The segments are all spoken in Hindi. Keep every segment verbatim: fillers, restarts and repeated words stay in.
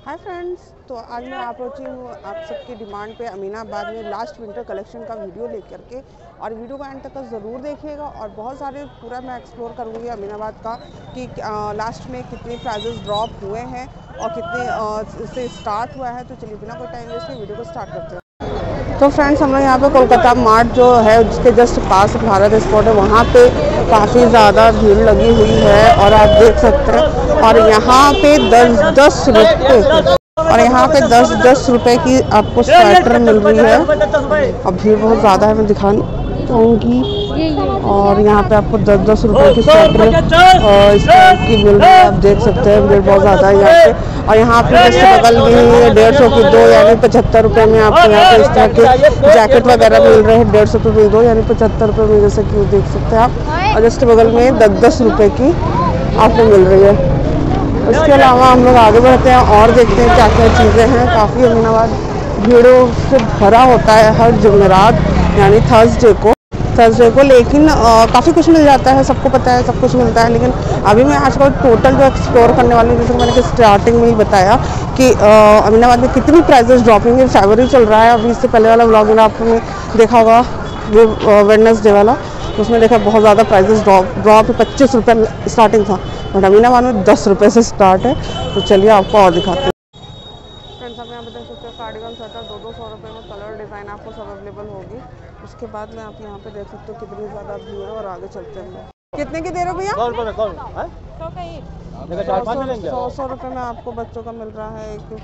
हाय फ्रेंड्स, तो आज मैं आप पहुंची हूँ आप सबकी डिमांड पे अमीनाबाद में लास्ट विंटर कलेक्शन का वीडियो लेकर के। और वीडियो को एंड तक ज़रूर देखिएगा और बहुत सारे पूरा मैं एक्सप्लोर करूँगी अमीनाबाद का कि लास्ट में कितने प्राइजेस ड्रॉप हुए हैं और कितने आ, से स्टार्ट हुआ है। तो चलिए बिना कोई टाइम वेस्ट के वीडियो को स्टार्ट करते हैं। तो फ्रेंड्स, हम लोग यहाँ पे कोलकाता मार्ट जो है उसके जस्ट पास भारत स्पोर्ट है, वहाँ पे काफ़ी ज़्यादा भीड़ लगी हुई है और आप देख सकते हैं। और यहाँ पे दस दस रुपये और यहाँ पे दस दस रुपए की आपको स्वेटर मिल रही है। अब भीड़ बहुत ज़्यादा है, मैं दिखाना चाहूँगी। और यहाँ पे आपको दस दस रुपए की स्वेटर इस टाइप की मिल रही है, आप देख सकते हैं। भीड़ बहुत ज़्यादा है यहाँ पे। और यहाँ पे जैसे बगल में डेढ़ सौ की दो यानी पचहत्तर रुपये में आपको यहाँ पे इस तरह के जैकेट वगैरह मिल रहे हैं। डेढ़ सौ रुपये में दो यानी पचहत्तर रुपये में, जैसे कि देख सकते हैं आप। और जस्ट बगल में दस दस रुपये की आपको मिल रही है। इसके अलावा हम लोग आगे बढ़ते हैं और देखते हैं क्या क्या चीज़ें हैं। काफ़ी अमीनाबाद भीड़ों से भरा होता है हर जुमेरात यानी थर्सडे को थर्सडे को लेकिन काफ़ी कुछ मिल जाता है, सबको पता है सब कुछ मिलता है। लेकिन अभी मैं आज का टोटल जो एक्सप्लोर करने वाली हूँ, जैसे मैंने कि स्टार्टिंग में ही बताया कि अमीनाबाद में कितनी प्राइजेस ड्रॉपिंग है। फरवरी चल रहा है, अभी इससे पहले वाला व्लॉग में आपने देखा होगा वो वेडनेसडे वाला, तो उसमें देखा बहुत ज़्यादा प्राइजेस ड्रॉप ड्रॉप पच्चीस रुपये स्टार्टिंग था, बट अमीनाबाद में दस रुपये से स्टार्ट है। तो चलिए आपको और दिखाते हैं। फ्रेंड्स, आप यहाँ पे देख सकते हो कार्डिगन स्वेटर दो दो सौ रुपये में, कलर डिज़ाइन आपको सब अवेलेबल होगी। उसके बाद में आप यहाँ पे देख सकते हो कितनी ज़्यादा भीड़ है। और आगे चलते हैं। कितने की दे रहे हो भैया? सौ रुपये में सौ सौ रुपये में आपको बच्चों का मिल रहा है एक।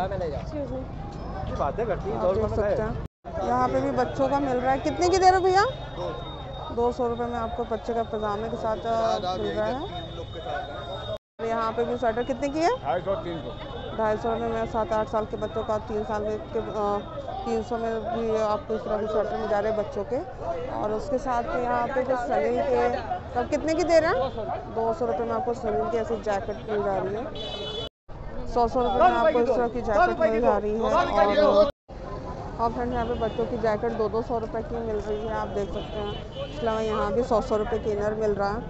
बातें करती आप देख सकते हैं यहाँ पे भी बच्चों का मिल रहा है। कितने की दे रहे हो भैया? दो सौ रुपये में आपको बच्चे का पजामे के साथ मिल रहा है। यहाँ पे भी स्वेटर कितने की है? ढाई सौ तीन सौ ढाई सौ रुपये में सात आठ साल के बच्चों का, तीन साल में के तीन सौ में भी आपको इस तरह के स्वेटर मिल जा रहे हैं बच्चों के। और उसके साथ में यहाँ पे जो सनील के सब कितने की दे रहे हैं? दो सौ रुपये में आपको सनील की ऐसी जैकेट मिल जा रही है। सौ सौ रुपये में आपको इस तरह की जैकेट मिल जा रही है। और और फ्रेंड्स, यहाँ पे बच्चों की जैकेट दो दो सौ रुपये की मिल रही है, आप देख सकते हैं। इसके अलावा यहाँ भी सौ सौ रुपये की इनर मिल रहा है।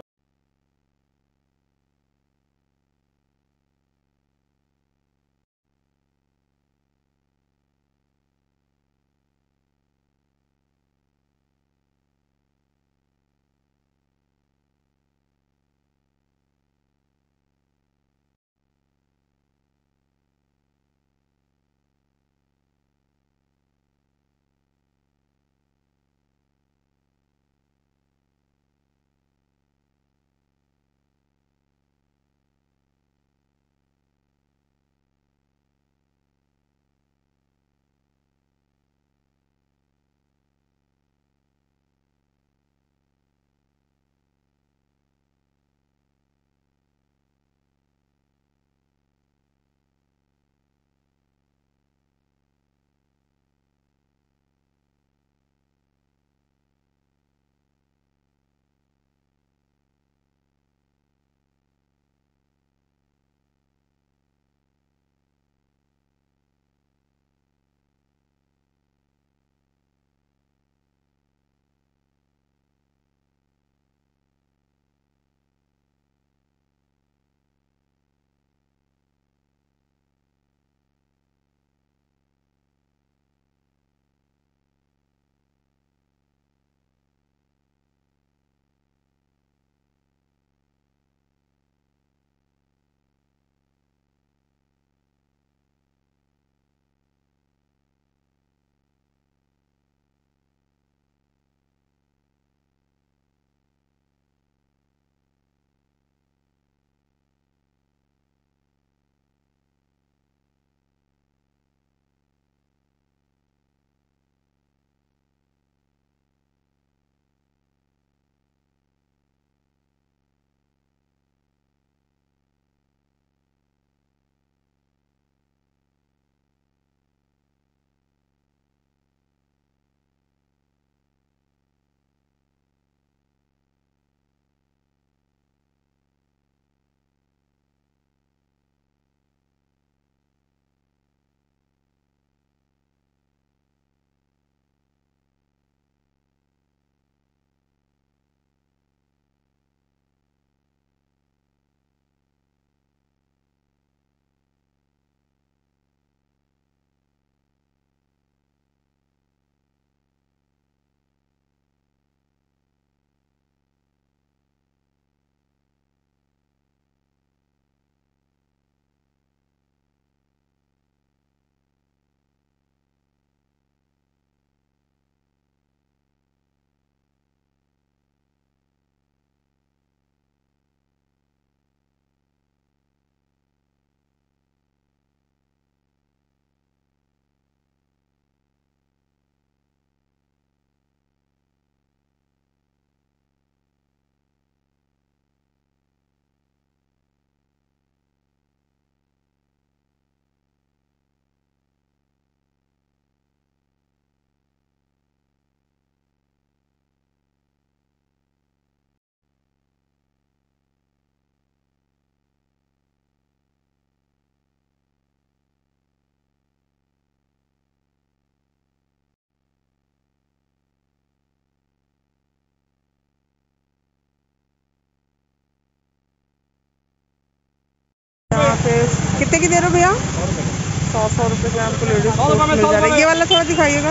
कितने की दे रहे हो भैया? सौ सौ रुपये के आपको लेडीज कोट मिल जा रहा है। ये वाला थोड़ा दिखाइएगा।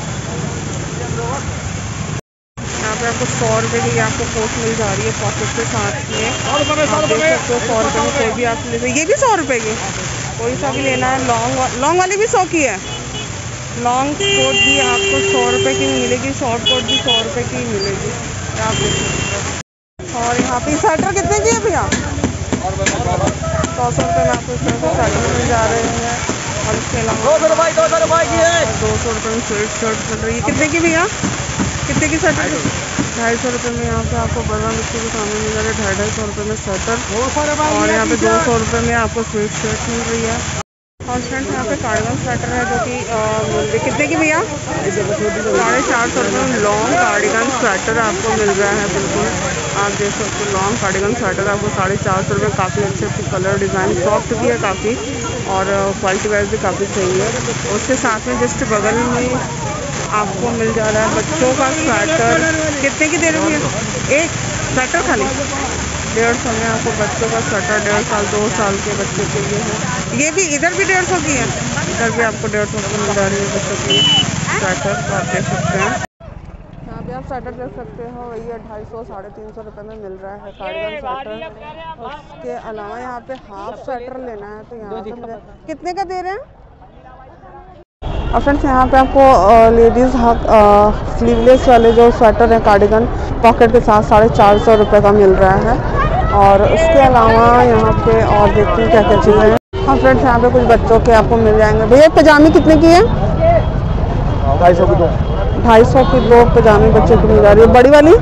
यहाँ पे आपको सौ रुपये की आपको कोट मिल जा रही है पॉकेट के साथ में। आप देख सकते हो सौ रुपये में कोई भी आप ले सकते। ये भी सौ रुपये की, कोई सा भी लेना है। लॉन्ग लॉन्ग वाली भी सौ की है। लॉन्ग कोट भी आपको सौ रुपये की मिलेगी, शॉर्ट कोट भी सौ रुपये की मिलेगी, आप देख सकते हो। और यहाँ पे स्वेटर कितने की है भैया? सौ सौ रुपये में आपको इस तरह से स्वेटर मिल जा रहे हैं। और इसके अलावा दो सौ रुपये में स्वेट शर्ट मिल रही है। कितने की भैया? कितने की स्वेटर? ढाई सौ रुपये में यहाँ पे आपको बड़ा बच्चे के सामने मिल जा रहा है ढाई ढाई सौ रुपये में स्वेटर। और यहाँ पे दो सौ रुपये में आपको स्वेट शर्ट मिल रही है। और फ्रेंड्स यहाँ पे कार्डिगन स्वेटर है जो कि कितने की भैया? साढ़े चार सौ रुपये में लॉन्ग कार्डिगन स्वेटर आपको मिल रहा है। बिल्कुल आप देख सकते हो लॉन्ग कार्डिगन स्वेटर आपको साढ़े चार सौ रुपये। काफ़ी अच्छे अच्छे कलर डिज़ाइन, सॉफ्ट भी है काफ़ी, और क्वालिटी वाइज भी काफ़ी सही है। उसके साथ में जस्ट बगल में आपको मिल जा रहा है बच्चों का स्वेटर। कितने की दे रहे हैं? एक स्वेटर खाली डेढ़ सौ में आपको बच्चों का स्वेटर, डेढ़ साल दो साल के बच्चों के लिए है। ये भी इधर भी डेढ़ सौ की है, इधर भी आपको डेढ़ सौ की मिल जा रही है बच्चों की स्वेटर। तो आप देख सकते हैं यहाँ पे आप स्वेटर देख सकते हो। वही है ढाई सौ साढ़े तीन सौ रुपये में मिल रहा है कार्डिगन स्वेटर। उसके अलावा यहाँ पे हाफ स्वेटर लेना है तो यहाँ पे कितने का दे रहे हैं? और फ्रेंड्स यहाँ पे आपको लेडीज़ हाफ स्लीवलेस वाले जो स्वेटर है कार्डिगन पॉकेट के साथ साढ़े चार सौ रुपये का मिल रहा है। और उसके अलावा यहाँ पे और देखते हैं क्या क्या चीज़ें हैं। हाँ फ्रेंड्स यहाँ पे कुछ बच्चों के आपको मिल जाएंगे। भैया पजामी कितने की है? ढाई सौ की दो ढाई सौ की दो पजामी बच्चों की मिल जा रही है। बड़ी वाली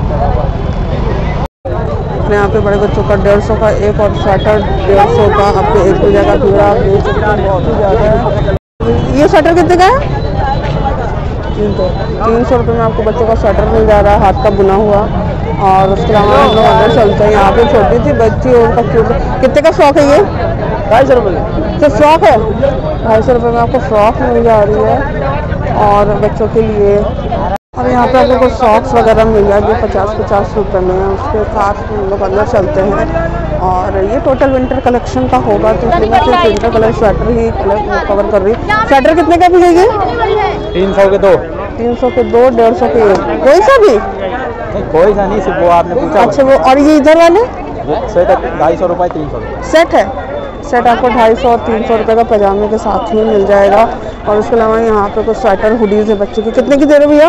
यहाँ पे बड़े बच्चों का डेढ़ सौ का एक, और स्वेटर डेढ़ सौ का आपको एक मिल जाएगा। पूरा आप देख सकते हैं बहुत ही ज़्यादा है। ये स्वेटर कितने का है? तीन सौ तीन सौ रुपये में आपको बच्चों का स्वेटर मिल जा रहा है, हाथ का बुना हुआ। और उसके अलावा हम लोग अंदर चलते हैं। यहाँ पे छोटी सी बच्ची उनका क्यों कितने का फ्रॉक है? ये ढाई सौ रुपये तो फ्रॉक है। ढाई सौ रुपये में आपको फ्रॉक मिल जा रही है और बच्चों के लिए। और यहाँ पे आपको कुछ सॉक्स वगैरह मिल जाएगी पचास पचास रुपये में। उसके साथ हम लोग अंदर चलते हैं। और ये टोटल विंटर कलेक्शन का होगा क्योंकि मैं सिर्फ विंटर कलर स्वेटर ही कवर कर रही हूँ। स्वेटर कितने का भी है ये? तीन सौ के दो तीन सौ के दो डेढ़ सौ के एक। कोई सा भी? नहीं कोई सा नहीं, सिर्फ वो आपने पूछा। अच्छा वो, और ये इधर वाले सेट ढाई सौ रुपये तीन सौ सेट है। सेट आपको ढाई सौ और तीन सौ रुपये का पजामे के साथ में मिल जाएगा। और उसके अलावा यहाँ पे कुछ स्वेटर हुडीज है बच्चे की। कितने की दे रहे भैया?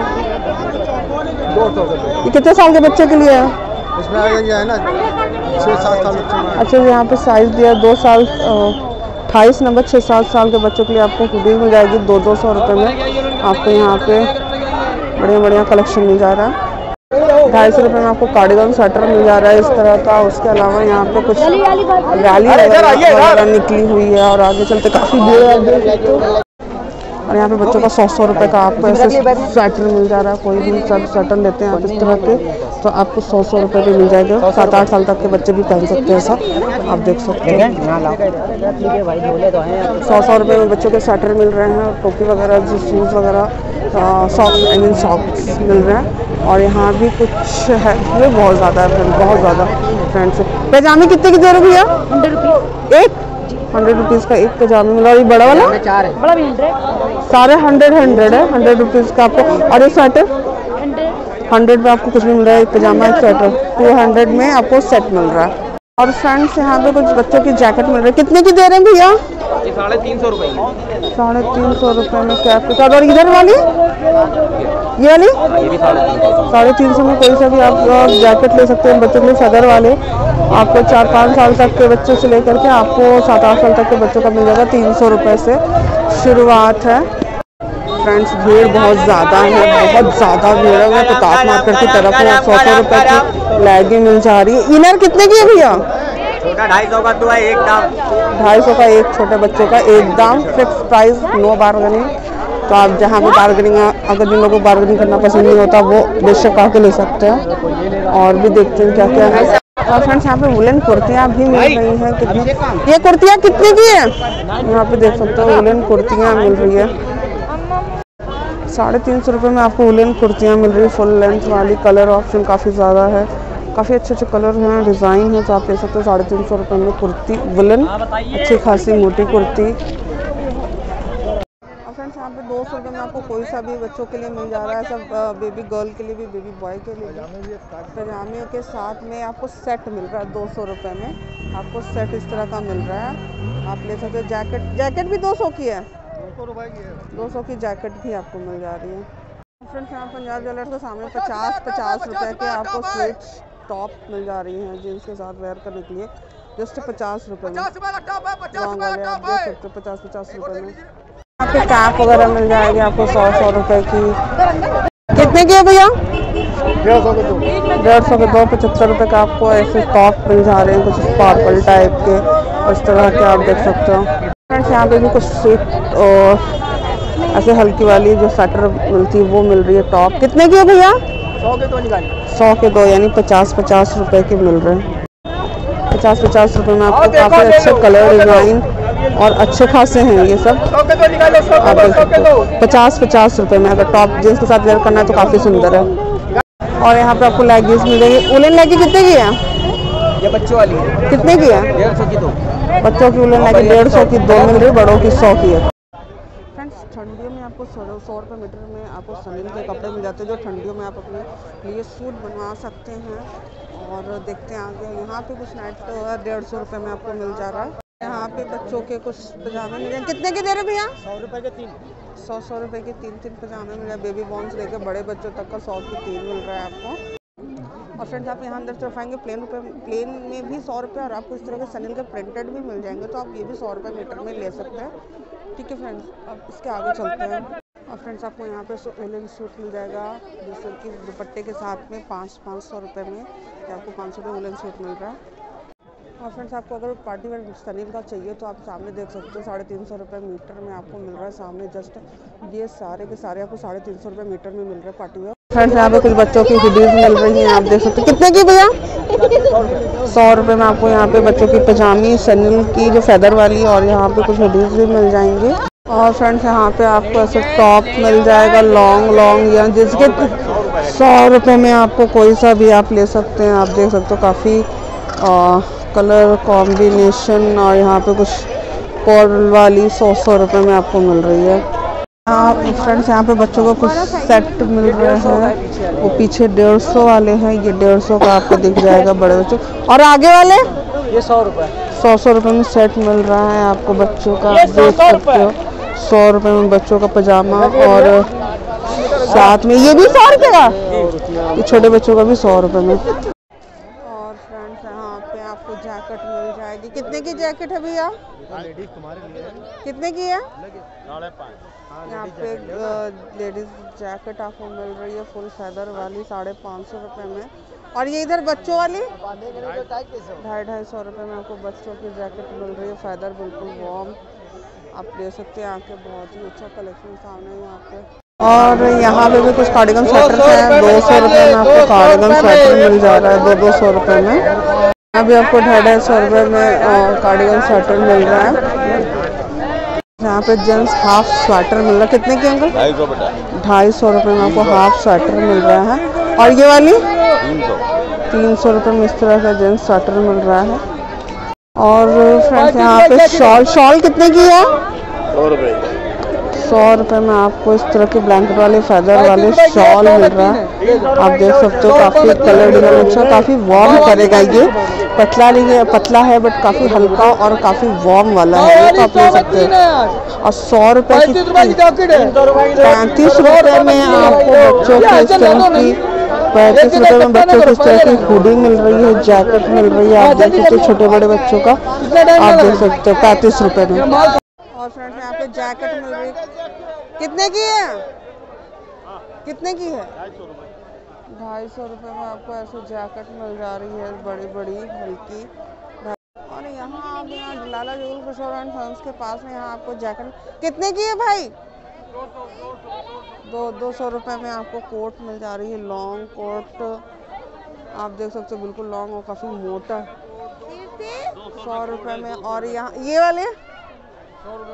दो सौ। ये कितने साल के बच्चे के लिए है? इसमें है ना छः सात साल। अच्छा यहाँ पे साइज दिया दो साल अट्ठाईस नंबर छः सात साल के बच्चों के लिए आपको हुडी मिल जाएगी दो दो सौ रुपये में। आपको यहाँ पे बढ़िया बढ़िया कलेक्शन मिल जा रहा है। ढाई सौ रुपये में आपको कार्डिगन स्वेटर मिल जा रहा है इस तरह का। उसके अलावा यहाँ पे कुछ रैली वगैरह निकली हुई है और आगे चलते काफ़ी भीड़ है। और यहाँ पे बच्चों का सौ सौ रुपये का आपको ऐसे स्वेटर मिल जा रहा है। कोई भी स्वेटर लेते हैं आप इस तरह के तो आपको सौ सौ रुपये पे मिल जाएगा। सात आठ साल तक के बच्चे भी पहन सकते हैं ऐसा, आप देख सकते हैं। सौ सौ रुपये में बच्चों के स्वेटर मिल रहे हैं। टोपी वगैरह जो शूज़ वगैरह सॉक्स आई मीन सॉक्स मिल रहे हैं। और यहाँ भी कुछ है, ये बहुत ज़्यादा है फ्रेंड, बहुत ज़्यादा फ्रेंड्स। पजामे कितने की दे रहे भैया? हंड्रेड रुपीज़ एक हंड्रेड रुपीज़ का एक पजामा मिला। और ये बड़ा वाला चार है, बड़ा भी हंड्रेड, सारे हंड्रेड हंड्रेड है। हंड्रेड रुपीज़ का आपको। और ये स्वेटर हंड्रेड में आपको कुछ भी मिल रहा है। एक पजामा एक स्वेटर टू हंड्रेड में आपको सेट मिल रहा है। और फ्रेंड्स यहाँ पे कुछ बच्चों की जैकेट मिल रही है। कितने की दे रहे हैं भैया? साढ़े तीन सौ रुपये साढ़े तीन सौ रुपये में कैप के साथ। और इधर वाली ये वाली साढ़े तीन सौ में कोई सा भी आप जैकेट ले सकते हैं बच्चों के लिए। फेदर वाले आपको चार पाँच साल तक के बच्चों से लेकर के आपको सात आठ साल तक के बच्चों का मिल जाएगा। तीन सौ रुपये से शुरुआत है। फ्रेंड्स भीड़ बहुत ज़्यादा है, बहुत ज़्यादा भीड़ है। प्रताप मार्केट की तरफ है। सौ सौ रुपये की लैगी मिल जा रही है। इनर कितने की है भैया? छोटा ढाई सौ का तो है एक दाम। ढाई सौ का एक छोटे बच्चों का एक दाम, फिक्स प्राइस, नो बार्गेनिंग। तो आप जहाँ पे बार्गेनिंग, अगर जिन लोगों को बार्गेनिंग करना पसंद नहीं होता वो बेशक आके ले सकते हैं। और भी देखते हैं क्या क्या है। और फ्रेंड्स यहाँ पे वुलन कुर्तियाँ भी मिल रही हैं। कितनी ये कुर्तियाँ कितने की है? यहाँ पे देख सकते हो वुलन कुर्तियाँ मिल रही है। साढ़े तीन सौ रुपये में आपको वुलन कुर्तियाँ मिल रही है फुल लेंथ वाली। कलर ऑप्शन काफ़ी ज़्यादा है, काफ़ी अच्छे अच्छे कलर हैं, डिज़ाइन है, तो आप ले सकते हो साढ़े तीन सौ रुपये में कुर्ती वुलन, अच्छी खासी मोटी कुर्ती। और फ्रेंड्स यहाँ पे दो सौ रुपये में आपको कोई सा भी बच्चों के लिए मिल जा रहा है, सब बेबी गर्ल के लिए भी, बेबी बॉय के लिए भी। पजामे के साथ में आपको सेट मिल रहा है दो सौ रुपये में, आपको सेट इस तरह का मिल रहा है, आप ले सकते हो। जैकेट जैकेट भी दो सौ की है, दो सौ की जैकेट भी आपको मिल जा रही है। फ्रेंड्स यहाँ पंजाब ज्वेलर्स के सामने पचास पचास रुपए के आपको स्वेट टॉप मिल जा रही हैं जीन्स के साथ वेयर करने के लिए, जस्ट पचास रुपये में। लॉन्ग वाले आप देख सकते हो पचास पचास रुपये में। यहाँ पे कैप वगैरह मिल जाएगी आपको सौ सौ रुपये की। कितने की है भैया? डेढ़ सौ के दो डेढ़ सौ के दो पचहत्तर रुपये का आपको ऐसे टॉप मिल जा रहे हैं, कुछ स्पार्कल टाइप के इस तरह के आप देख सकते हो। फ्रेंड्स यहाँ पे भी कुछ स्वेट और ऐसे हल्की वाली जो स्वेटर मिलती है वो मिल रही है टॉप। कितने की है भैया? सौ के दो निकालिए। सौ के दो यानी पचास पचास रुपए के मिल रहे हैं। पचास पचास रुपए में आपको काफ़ी अच्छे कलर डिज़ाइन और अच्छे खासे हैं ये सब। आप देख सकते हो पचास पचास रुपए में अगर टॉप जींस के साथ वेयर करना है तो काफ़ी सुंदर है। और यहाँ पे आपको लेगिंग्स मिल जाएगी। उलन लेगिंग कितने की है? ये बच्चों वाली है। कितने की है? डेढ़ सौ की दो। बच्चों की उलन लेगिंग डेढ़ सौ की दो मिल रही है, बड़ों की सौ की है। ठंडियों में आपको सौ सौ रुपये मीटर में आपको सनील के कपड़े मिल जाते हैं, जो ठंडियों में आप अपने लिए सूट बनवा सकते हैं। और देखते हैं आगे, यहाँ पे कुछ नाइट डेढ़ सौ रुपये में आपको मिल जा रहा है। यहाँ पे बच्चों के कुछ पजामे मिल जाए। कितने के दे रहे भैया? सौ रुपये के तीन। सौ सौ रुपये के तीन तीन पजामे मिल जाए, बेबी बॉन्स लेकर बड़े बच्चों तक का सौ की तीन मिल रहा है आपको। और फ्रेंड्स आप यहाँ अंदर तरफ आएंगे, प्लेन रुपये प्लेन में भी सौ रुपये और आपको इस तरह के सनील के प्रिंटेड भी मिल जाएंगे, तो आप ये भी सौ रुपये मीटर में ले सकते हैं। ठीक है फ्रेंड्स, अब इसके आगे चलते हैं। और फ्रेंड्स आपको यहाँ पे उलन सूट मिल जाएगा, जैसे कि दुपट्टे के साथ में पाँच पाँच सौ रुपये में आपको पाँच सौ रुपये उलन सूट मिल रहा है। और फ्रेंड्स आपको अगर पार्टी वेयर सनील का चाहिए तो आप सामने देख सकते हो साढ़े तीन सौ रुपये मीटर में आपको मिल रहा है। सामने जस्ट ये सारे के सारे आपको साढ़े तीन सौ रुपये मीटर में मिल रहा है पार्टी वेयर। फ्रेंड्स यहाँ पे कुछ बच्चों की हुडीज मिल रही हैं, आप देख सकते हो। कितने की भैया? सौ रुपये में आपको यहाँ पे बच्चों की पजामी सनील की जो फेदर वाली, और यहाँ पे कुछ हुडीज भी मिल जाएंगे। और फ्रेंड्स यहाँ पे आपको ऐसे टॉप मिल जाएगा लॉन्ग लॉन्ग, या जिसके सौ रुपये में आपको कोई सा भी आप ले सकते हैं। आप देख सकते हो काफ़ी कलर कॉम्बिनेशन, और यहाँ पे कुछ पर्ल वाली सौ सौ रुपये में आपको मिल रही है। आप फ्रेंड्स यहाँ पे बच्चों को कुछ सेट मिल रहे हैं, वो पीछे डेढ़ सौ वाले हैं, ये डेढ़ सौ का आपको दिख जाएगा बड़े बच्चों। और आगे वाले ये सौ रुपये सौ सौ रुपये में सेट मिल रहा है आपको बच्चों का, आप देख सकते हो। सौ रुपये में बच्चों का पजामा, और साथ में ये भी सौ रुपये का, ये छोटे बच्चों का भी सौ रुपये में। और फ्रेंड्स यहाँ पे आपको जैकेट मिल जाएगी। कितने की जैकेट है भैया? कितने की है? यहाँ पे लेडीज जैकेट आपको मिल रही है फुल फेदर वाली साढ़े पाँच सौ रुपये में। और ये इधर बच्चों वाली ढाई ढाई सौ रुपये में आपको बच्चों की जैकेट मिल रही है फेदर, बिल्कुल वार्म, आप ले सकते हैं। आके बहुत ही अच्छा कलेक्शन सामने है यहाँ पे। और यहाँ पे भी कुछ कार्डिगन स्वेटर हैं, दो सौ रुपये में आपको कार्डिगन स्वेटर मिल जा रहा है, दो दो सौ रुपये में। यहाँ भी आपको ढाई ढाई सौ रुपये में कार्डिगन स्वेटर मिल रहा है। यहाँ पे जेंट्स हाफ स्वेटर मिल रहा है। कितने की अंकल? ढाई सौ ढाई सौ रुपये में आपको हाफ स्वेटर मिल रहा है। और ये वाली तीन सौ तीन सौ रुपये में इस तरह का जेंट्स स्वेटर मिल रहा है। और फ्रेंड्स यहाँ पे शॉल शॉल कितने की है? सौ रुपये सौ रुपये में आपको इस तरह के ब्लैंकेट वाले फेदर वाले शॉल मिल रहा है। आप देख सकते हो काफ़ी कलर डिजाइन अच्छा, काफ़ी वार्म करेगा ये। पतला नहीं पतला है बट काफ़ी हल्का और काफ़ी वार्म वाला है, ये तो आप ले सकते हो। और सौ रुपये की पैंतीस रुपये में आपको बच्चों की इस तरह की पैंतीस रुपये में बच्चों की इस तरह की हुडी मिल रही है, जैकेट मिल रही है। आप देख सकते हो छोटे बड़े बच्चों का, आप देख सकते हो पैंतीस रुपये में। और फ्रेंड्स यहाँ पे जैकेट मिल रही है। कितने की है? कितने की है? ढाई सौ रुपये में आपको ऐसे जैकेट मिल जा रही है, बड़ी बड़ी हल्की। और यहाँ आप यहाँ लाला जूल किशोर एंड सन्स के पास में यहाँ आपको जैकेट कितने की है भाई? दो दो सौ रुपये में आपको कोट मिल जा रही है, लॉन्ग कोट आप देख सकते हो, बिल्कुल लॉन्ग और काफ़ी मोटा, सौ रुपये में। और यहाँ ये वाले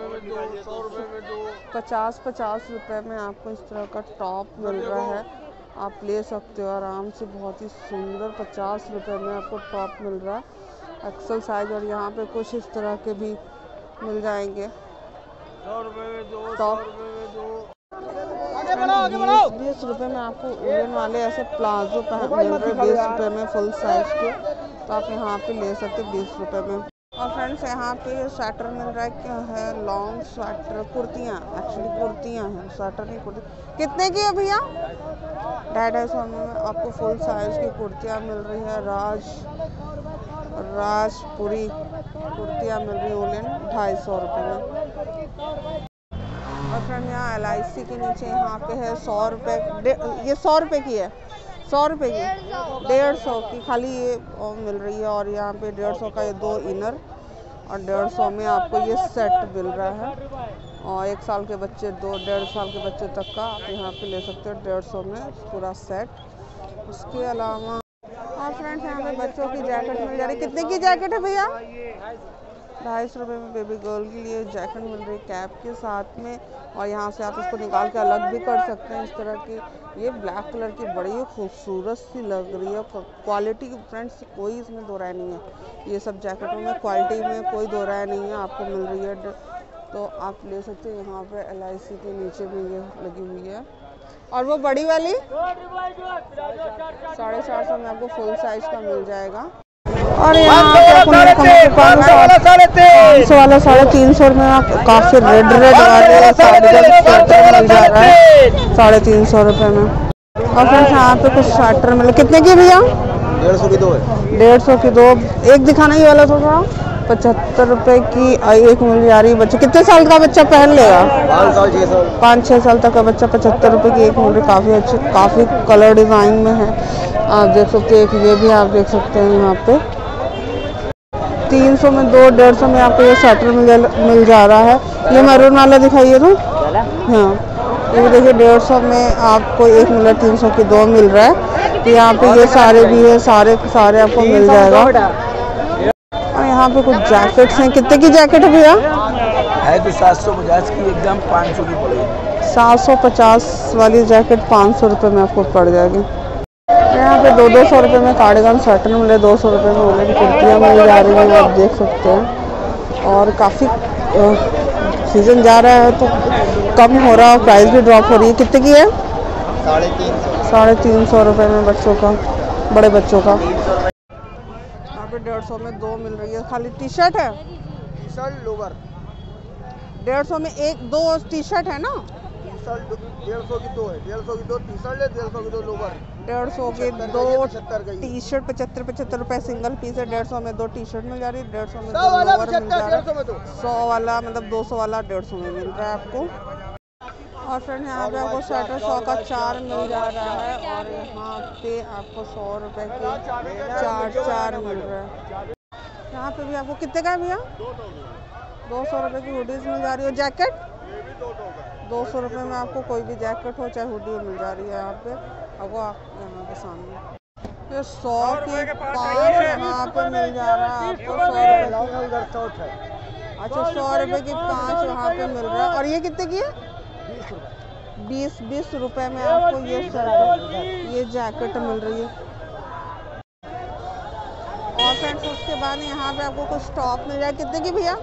पचास पचास रुपये में आपको इस तरह का टॉप मिल रहा है, आप ले सकते हो आराम से, बहुत ही सुंदर। पचास रुपए में आपको टॉप मिल रहा है एक्सल साइज, और यहाँ पे कुछ इस तरह के भी मिल जाएंगे टॉप। बीस रुपए में आपको उलन वाले ऐसे प्लाजो मिल रहे हैं, बीस रुपए में फुल साइज के, तो आप यहाँ पे ले सकते हैं बीस रुपए में। और फ्रेंड्स यहाँ पे स्वेटर मिल रहा है, क्या है, लॉन्ग स्वेटर, कुर्तियाँ, एक्चुअली कुर्तियाँ हैं, स्वेटर नहीं कुर्ती। कितने की है भैया? ढाई ढाई सौ में आपको फुल साइज की कुर्तियाँ मिल रही है। राज राजपुरी कुर्तियाँ मिल रही है उलन ढाई सौ रुपये में। और फ्रेंड यहाँ एल आई सी के नीचे यहाँ पे है सौ रुपये, ये सौ रुपये की है, सौ रुपये की, डेढ़ सौ की खाली ये मिल रही है। और यहाँ पे डेढ़ सौ का ये दो इनर, और डेढ़ सौ में आपको ये सेट मिल रहा है। और एक साल के बच्चे, दो डेढ़ साल के बच्चे तक का आप यहाँ पे ले सकते हो डेढ़ सौ में पूरा सेट। उसके अलावा और फ्रेंड्स यहाँ पे बच्चों की जैकेट मिल जा रही है। कितने की जैकेट है भैया? ढाई सौ रुपये में बेबी गर्ल के लिए जैकेट मिल रही है कैप के साथ में। और यहाँ से आप इसको निकाल के अलग भी कर सकते हैं इस तरह की। ये ब्लैक कलर की बड़ी ही खूबसूरत सी लग रही है। क्वालिटी फ्रेंड्स कोई इसमें दो राय नहीं है, ये सब जैकेटों में क्वालिटी में कोई दो राय नहीं है, आपको मिल रही है, तो आप ले सकते हैं। यहाँ पे एल आई सी के नीचे भी ये लगी हुई है। और वो बड़ी वाली साढ़े चार सौ में आपको फुल साइज का मिल जाएगा। और यहाँ पे पाँच सौ वाला साढ़े तीन सौ में काफी रेड रेड वाले स्वेटर मिल जा रहा है साढ़े तीन सौ रुपये में। और फिर यहाँ पे कुछ स्वेटर मिले। कितने की भैया? डेढ़ सौ की दो है। डेढ़ सौ की दो। एक दिखाना ही वाला थोड़ा पचहत्तर रुपए की एक मिल जा रही है। बच्चे कितने साल का बच्चा पहन लेगा? पाँच साल छः साल पाँच छः साल तक का बच्चा पचहत्तर रुपए की एक मिल रही, काफ़ी अच्छी, काफ़ी कलर डिज़ाइन में है, आप देख सकते हैं। एक ये भी आप देख सकते हैं यहाँ पे तीन सौ में दो, डेढ़ सौ में आपको ये स्वेटर मिल मिल जा रहा है। ये मैरून वाला दिखाइए तो, हाँ ये देखिए डेढ़ सौ में आपको एक मिल रहा है, तीन सौ की दो मिल रहा है। तो यहाँ पे ये सारे भी है, सारे सारे आपको मिल जाएगा। और यहाँ पे कुछ जैकेट्स हैं। कितने की जैकेट है भैया? है तो सात सौ पचास की, एकदम पाँच सौ की पड़ेगी। सात सौ पचास वाली जैकेट पाँच सौ रुपये में आपको पड़ जाएगी। यहाँ पे दो दो सौ रुपये में कार्डिगन स्वेटर मिले, दो सौ रुपये में उलन कुर्तियाँ मिल जा रही हैं, आप देख सकते हैं। और काफ़ी सीज़न जा रहा है तो कम हो रहा है, प्राइस भी ड्रॉप हो रही है। कितने की है? साढ़े तीन सौ साढ़े तीन सौ रुपये में बच्चों का, बड़े बच्चों का। यहाँ पे डेढ़ सौ में दो मिल रही है। खाली टी शर्ट है, टी शर्ट लोवर डेढ़ सौ में एक दो टी शर्ट है ना? डेढ़ सौ की दो है, डेढ़ सौ की दो टी शर्ट है, डेढ़ सौ की दो लोवर। डेढ़ सौ के दो टी शर्ट पचहत्तर पचहत्तर रुपए सिंगल पीस है। डेढ़ सौ में दो टी शर्ट मिल जा रही है, डेढ़ सौ में दो लोवर मिल जा रहा है, सौ वाला मतलब दो सौ वाला डेढ़ सौ में मिल रहा है आपको। और फ्रेंड यहाँ पे आपको स्वेटर सौ का चार मिल जा रहा है, और यहाँ पे आपको सौ रुपए के चार चार मिल रहा है। यहाँ पे भी आपको कितने का है भैया? दो सौ रुपये की हुडीज मिल जा रही है। जैकेट दो सौ रुपये में आपको कोई भी जैकेट हो चाहे हुडी मिल जा रही है। यहाँ पे आपको यहाँ पे सामने ये सौ के पाँच यहाँ पे मिल जा रहा है आपको सौ रुपये। अच्छा सौ रुपये की पाँच यहाँ पे मिल रहा है। और ये कितने की है? बीस बीस रुपये में आपको ये शर्ट, ये जैकेट मिल रही है। और फ्रेंड्स उसके बाद यहाँ पे आपको कुछ टॉप मिल रहा है। कितने की भैया?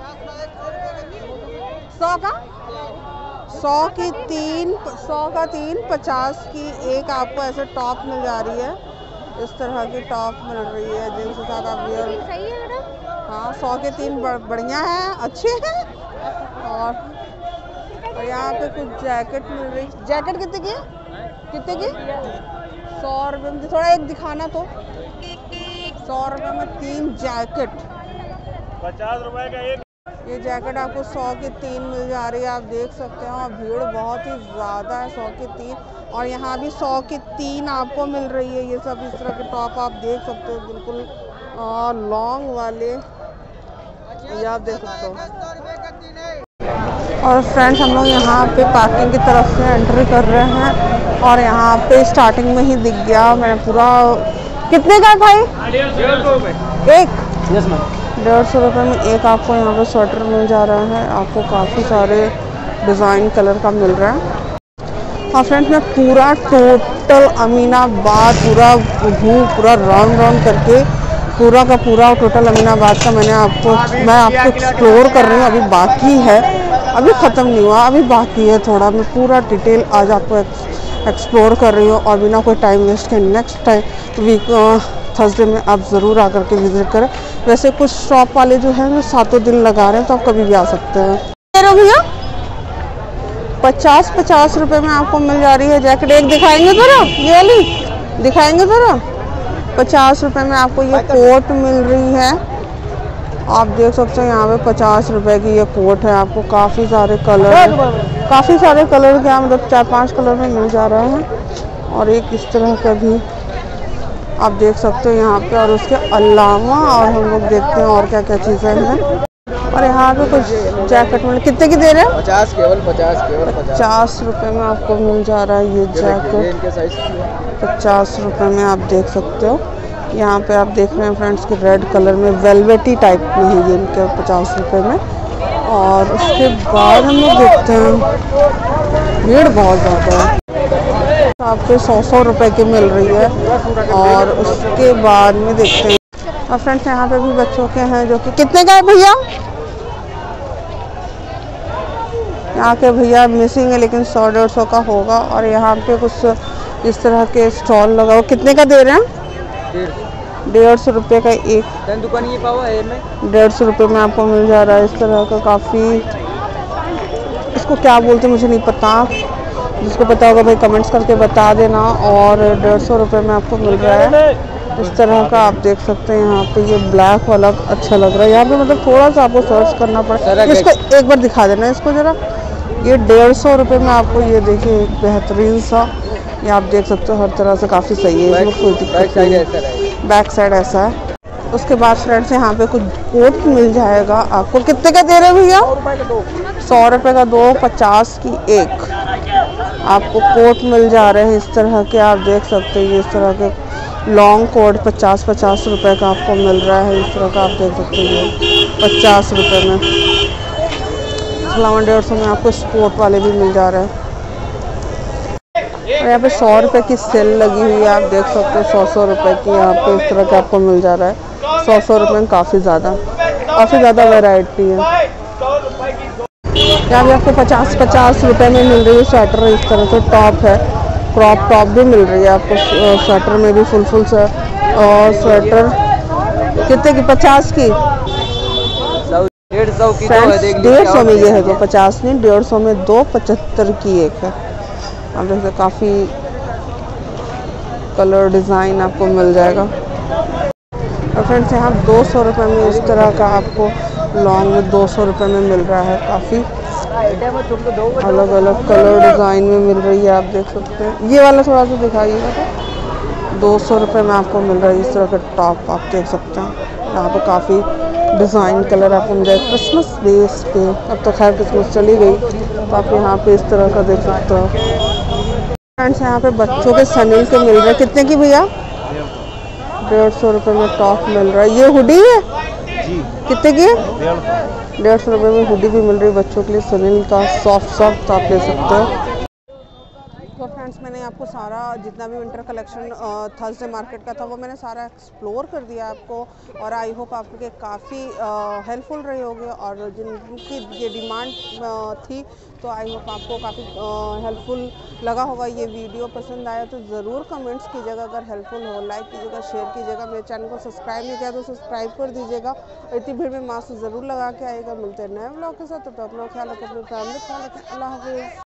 सौ का सौ की तीन, सौ का तीन, पचास की एक आपको ऐसे टॉप मिल जा रही है। इस तरह की टॉप मिल रही है जिनके साथ आप वियर, हाँ सौ के तीन बढ़िया है, अच्छे हैं। और और यहाँ पे कुछ जैकेट मिल रही। जैकेट कितने की है? कितने की? सौ रुपये में। थोड़ा एक दिखाना तो। सौ रुपये में तीन जैकेट, पचास रुपए का एक। ये जैकेट आपको सौ के तीन मिल जा रही है, आप देख सकते हैं। और भीड़ बहुत ही ज़्यादा है, सौ के तीन। और यहाँ भी सौ के तीन आपको मिल रही है। ये सब इस तरह के टॉप आप देख सकते हो, बिल्कुल लॉन्ग वाले, ये आप देख सकते हो। और फ्रेंड्स हम लोग यहाँ पे पार्किंग की तरफ से एंट्री कर रहे हैं, और यहाँ पे स्टार्टिंग में ही दिख गया मैं पूरा। कितने का है भाई? एक डेढ़ सौ रुपये में एक आपको यहाँ पे स्वेटर मिल जा रहा है। आपको काफ़ी सारे डिज़ाइन कलर का मिल रहा है। हाँ फ्रेंड्स, मैं पूरा टोटल अमीनाबाद पूरा घूम पूरा राउंड राउंड करके पूरा का पूरा टोटल अमीनाबाद का मैंने आपको मैं आपको एक्सप्लोर कर रही हूँ। अभी बाकी है, अभी ख़त्म नहीं हुआ, अभी बाकी है थोड़ा। मैं पूरा डिटेल आज आपको एक्सप्लोर कर रही हूँ और बिना कोई टाइम वेस्ट के नेक्स्ट टाइम वीक थर्सडे में आप ज़रूर आकर के विज़िट करें। वैसे कुछ शॉप वाले जो हैं वो सातों दिन लगा रहे हैं, तो आप कभी भी आ सकते हैं। कह रहे हो भैया पचास पचास रुपए में आपको मिल जा रही है जैकेट। एक दिखाएंगे ज़रा, ये वाली दिखाएंगे ज़रा। पचास रुपए में आपको ये कोट मिल रही है, आप देख सकते हैं यहाँ पे पचास रुपए की ये कोट है। आपको काफ़ी सारे कलर काफ़ी सारे कलर क्या मतलब चार पांच कलर में मिल जा रहा है। और एक इस तरह का भी आप देख सकते हो यहाँ पे। और उसके अलावा और हम लोग देखते हैं और क्या क्या चीज़ें हैं। और यहाँ पे कुछ जैकेट मिल कितने की दे रहे हैं? पचास केवल पचास केवल पचास रुपए में आपको मिल जा रहा है ये जैकेट। पचास रुपए में आप देख सकते हो। यहाँ पे आप देख रहे हैं फ्रेंड्स कि रेड कलर में वेलवेटी टाइप में है ये इनके पचास रुपए में। और उसके बाद हम लोग देखते हैं भीड़ बहुत ज़्यादा है, आपको सौ सौ रुपए की मिल रही है। और उसके बाद में देखते हैं और फ्रेंड्स यहाँ पे भी बच्चों के हैं जो कि कितने का है भैया? यहाँ के भैया मिसिंग है लेकिन सौ डेढ़ सौ का होगा। और यहाँ पे कुछ इस तरह के स्टॉल लगा हुआ, कितने का दे रहे हैं? डेढ़ सौ रुपये का एक। दुकान ये पावा है में डेढ़ सौ रुपये में आपको मिल जा रहा है इस तरह का। काफ़ी इसको क्या बोलते हैं मुझे नहीं पता, जिसको पता होगा भाई कमेंट्स करके बता देना। और डेढ़ सौ रुपये में आपको मिल रहा है इस तरह का। आप देख सकते हैं यहाँ पे ये ब्लैक वाला अच्छा लग रहा है। यहाँ पे मतलब थोड़ा सा आपको सर्च करना पड़ेगा। इसको एक बार दिखा देना इसको ज़रा। ये डेढ़ सौ रुपये में आपको ये देखिए एक बेहतरीन सा, ये आप देख सकते हो हर तरह से काफ़ी सही है, इसमें कोई दिक्कत नहीं है। बैक साइड ऐसा है। उसके बाद फ्रेंड्स यहाँ पे कुछ कोट मिल जाएगा आपको। कितने का दे रहे हैं भैया? सौ रुपये का दो, पचास की एक आपको कोट मिल जा रहे हैं इस तरह के। आप देख सकते हैं इस तरह के लॉन्ग कोट पचास पचास रुपये का आपको मिल रहा है इस तरह का। आप देख सकते हैं पचास रुपये में। अलावा डेढ़ सौ में आपको स्पोर्ट वाले भी मिल जा रहे हैं। और यहाँ पे सौ रुपये की सेल लगी हुई है, आप देख सकते हैं सौ सौ रुपये की यहाँ पे इस तरह का आपको मिल जा रहा है। सौ सौ रुपये में काफ़ी ज़्यादा काफ़ी ज़्यादा वैरायटी है। यहाँ पे आपको पचास पचास रुपये में मिल रही है स्वेटर। इस तरह से टॉप है, क्रॉप टॉप भी मिल रही है आपको स्वेटर में भी फुल फुल से। और स्वेटर कितने की? पचास की डेढ़ सौ की डेढ़ सौ में ये है तो पचास नहीं, डेढ़ सौ में दो, पचहत्तर की एक है। आप देखते काफ़ी कलर डिज़ाइन आपको मिल जाएगा। और फ्रेंड्स यहाँ दो सौ रुपये में इस तरह का आपको लॉन्ग में दो सौ रुपये में मिल रहा है। काफ़ी अलग अलग कलर डिज़ाइन में मिल रही है, आप देख सकते हैं। ये वाला थोड़ा सा दिखाइएगा तो दो सौ रुपये में आपको मिल रहा है इस तरह का टॉप, आप देख सकते हैं। यहाँ पे काफ़ी डिज़ाइन कलर आपको मिल जाएगा क्रिसमस बेस पे। अब तो खैर क्रिसमस चली गई, तो आप यहाँ पे इस तरह का देख सकते हो। फ्रेंड्स यहाँ पे बच्चों के सनील के मिल रहे हैं। कितने की भैया? डेढ़ सौ रुपये में टॉप मिल रहा है। ये हुडी है जी, कितने की है? डेढ़ सौ रुपये में हुडी भी मिल रही है बच्चों के लिए सनील का सॉफ्ट सॉफ्ट, आप ले सकते हो। तो फ्रेंड्स मैंने आपको सारा जितना भी विंटर कलेक्शन थर्सडे मार्केट का था वो मैंने सारा एक्सप्लोर कर दिया आपको। और आई होप आपके काफ़ी हेल्पफुल रहे होंगे। और जिनकी ये डिमांड थी तो आई होप आपको काफ़ी हेल्पफुल लगा होगा ये वीडियो। पसंद आया तो ज़रूर कमेंट्स कीजिएगा, अगर हेल्पफुल हो लाइक कीजिएगा, शेयर कीजिएगा। मेरे चैनल को सब्सक्राइब नहीं किया तो सब्सक्राइब कर दीजिएगा। इतनी भीड़ में मास्क ज़रूर लगा के आएगा। मिलते हैं नए ब्लॉग के साथ, तो अपना ख्याल रखें, अपनी फैमिली ख्याल रखें। अल्लाह हाफिज़।